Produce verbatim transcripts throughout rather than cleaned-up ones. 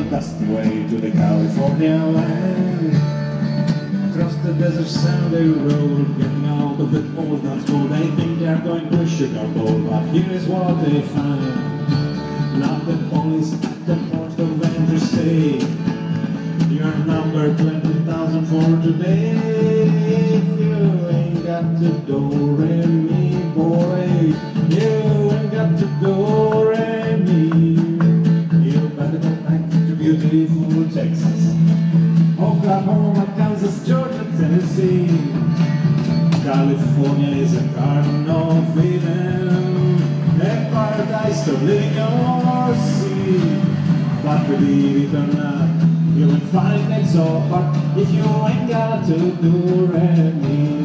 dusty way to the California land. Across the desert sand they roll, getting out of the cold, not cold. They think they're going to sugar bowl, but here is what they find. Now the police at the port of entry say, you're number twenty thousand for today. If you ain't got to do-re-mi, boy, you ain't got to do-re-mi. You better go back to beautiful Texas, Oklahoma, Kansas, Georgia, Tennessee. California is a garden of Eden, a paradise to living or see. But believe it or not, you will find it so hard if you ain't got to do-re-mi.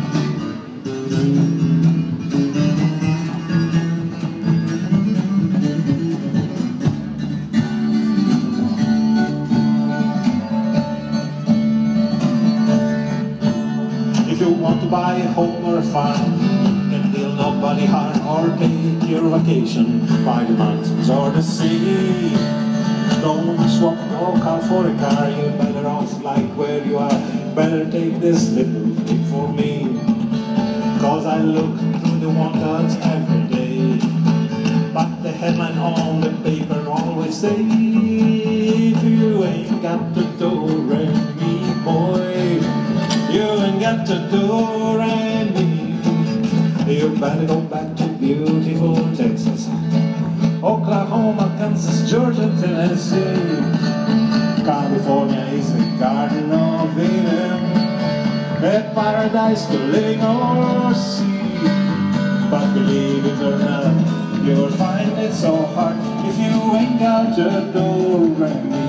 If you want to buy a home or a farm, can deal nobody harm, or take your vacation by the mountains or the sea. Don't swap your car for a car, you're better off like where you are. Better take this little tip for me, cause I look through the wantons every day, but the headline on the paper always say, if you ain't got to do-re-mi, boy, you ain't got to do-re-mi. You better go back to beautiful Texas, Oklahoma, Kansas, Georgia, Tennessee. California is a garden of Eden, a paradise to live or see. But believe it or not, you'll find it so hard if you ain't got to do-re-mi.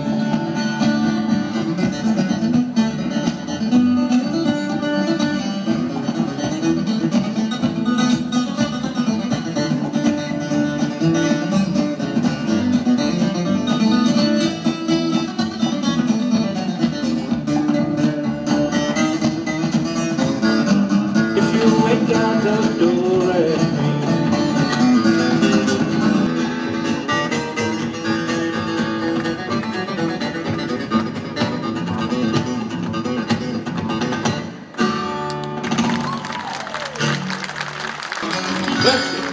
That's it.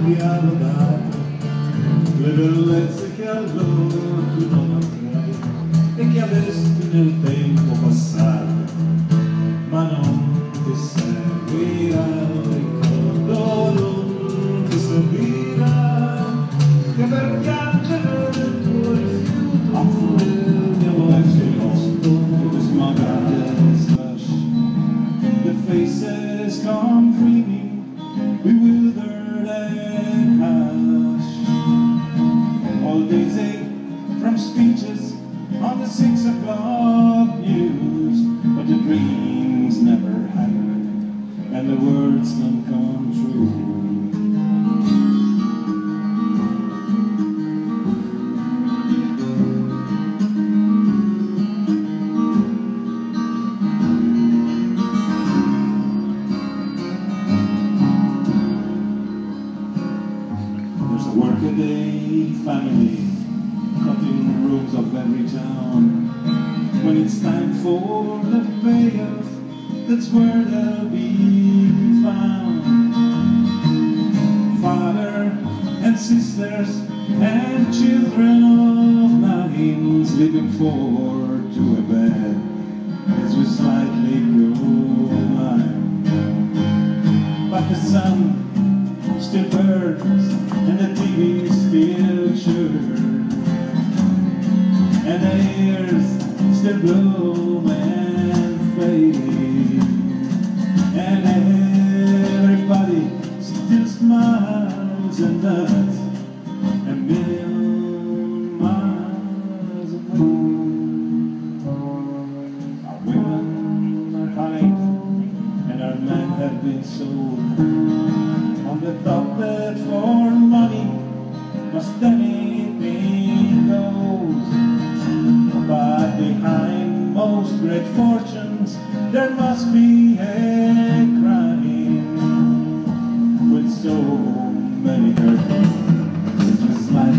vi ha dato le bellezze che allora tu non avrai e che avresti nel tempo passato, ma non ti servirà, ricordo non ti servirà, che per piangere del tuo rifiuto il mio ex riposto, it was my brother's flesh. The faces come dreaming, bewildered and hushed. All days ache from speeches on the six o'clock news, but the dreams never happen and the words don't come true. There's a workaday family cut in rooms of every town. When it's time for the payoff, that's where they'll be found. Father and sisters and children of nine sleeping forward to a bed as we slightly go by. But the sun still burns and the T V still churns, and the airs still bloom and fade, and everybody still smiles and nods a million miles away. Our women are high and our men have been sold on the thought that for money must anything goes. But behind most great fortunes there must be a crime with so many hurts. Just like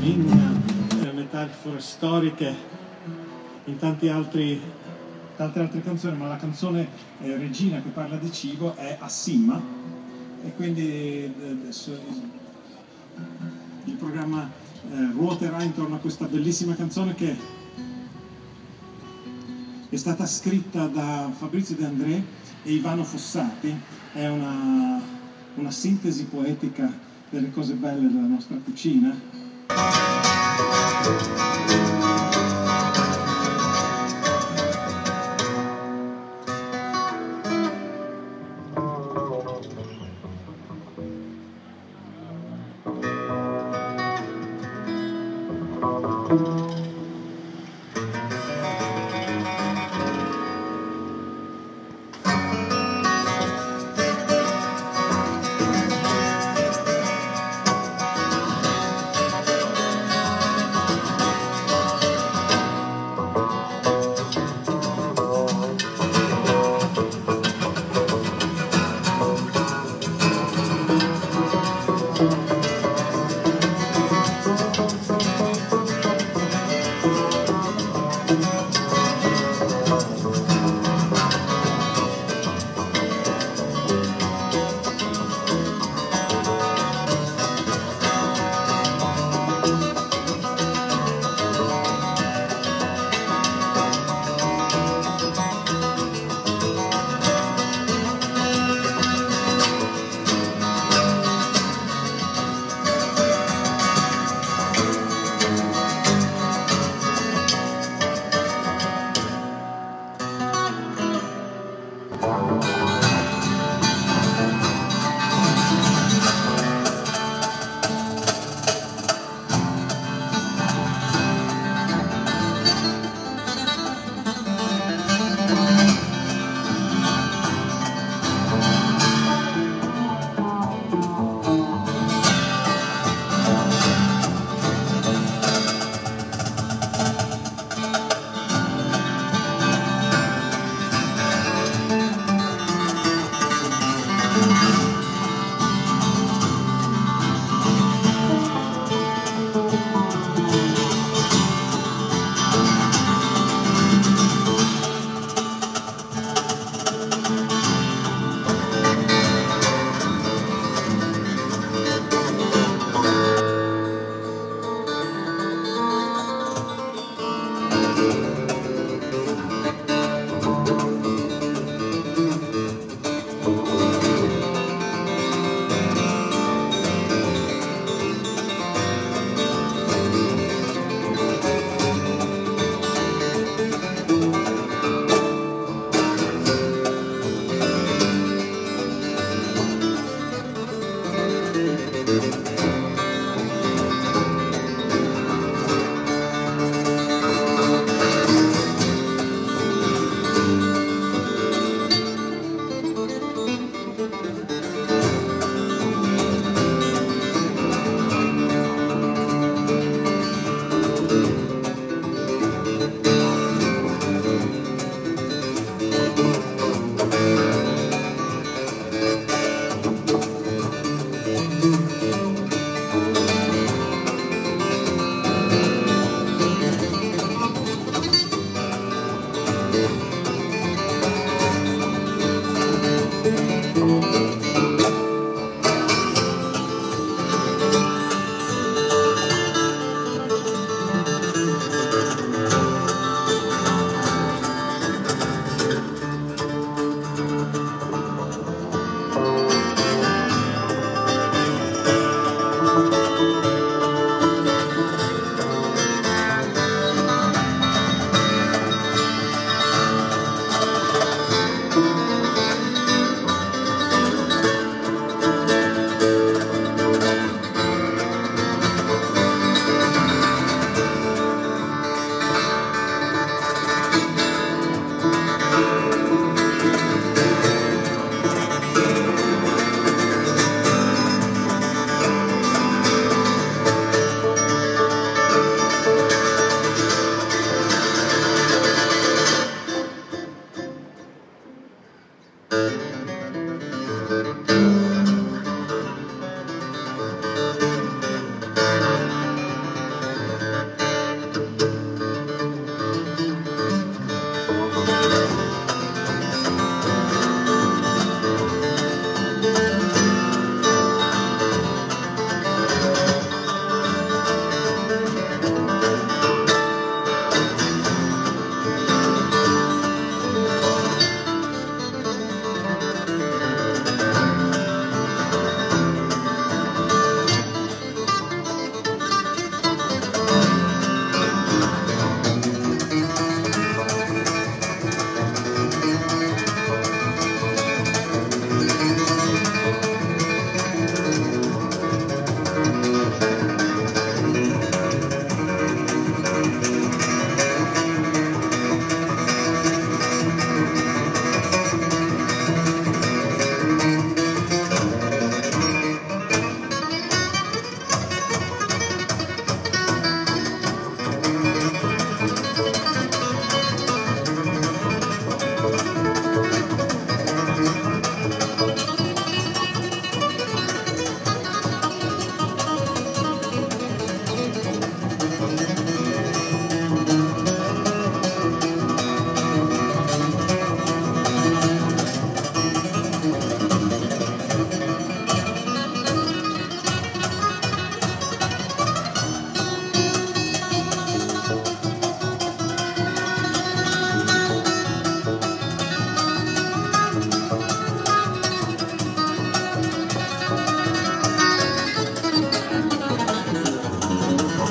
in eh, metafore storiche, in tanti altri, tante altre canzoni, ma la canzone eh, regina che parla di cibo è Assimma, e quindi adesso il programma eh, ruoterà intorno a questa bellissima canzone che è stata scritta da Fabrizio De André e Ivano Fossati. È una, una sintesi poetica delle cose belle della nostra cucina.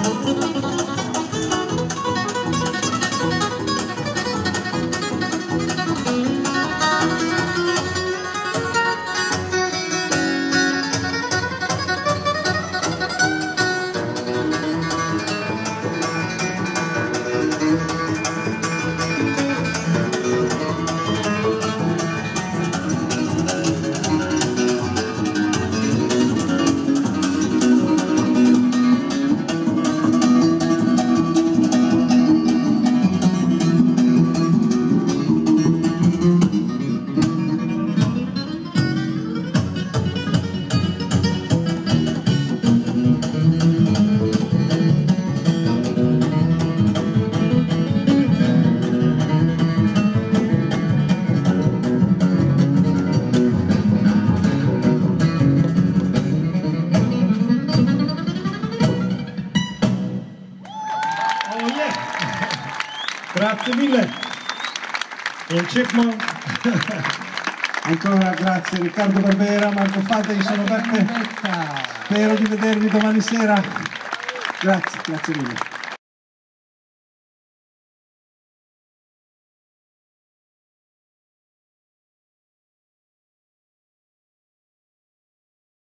Grazie mille. Il Chipmunk. Ancora grazie Riccardo Barbera, Marco Fadda, io sono Beppe. Spero di vedervi domani sera. Grazie, grazie mille.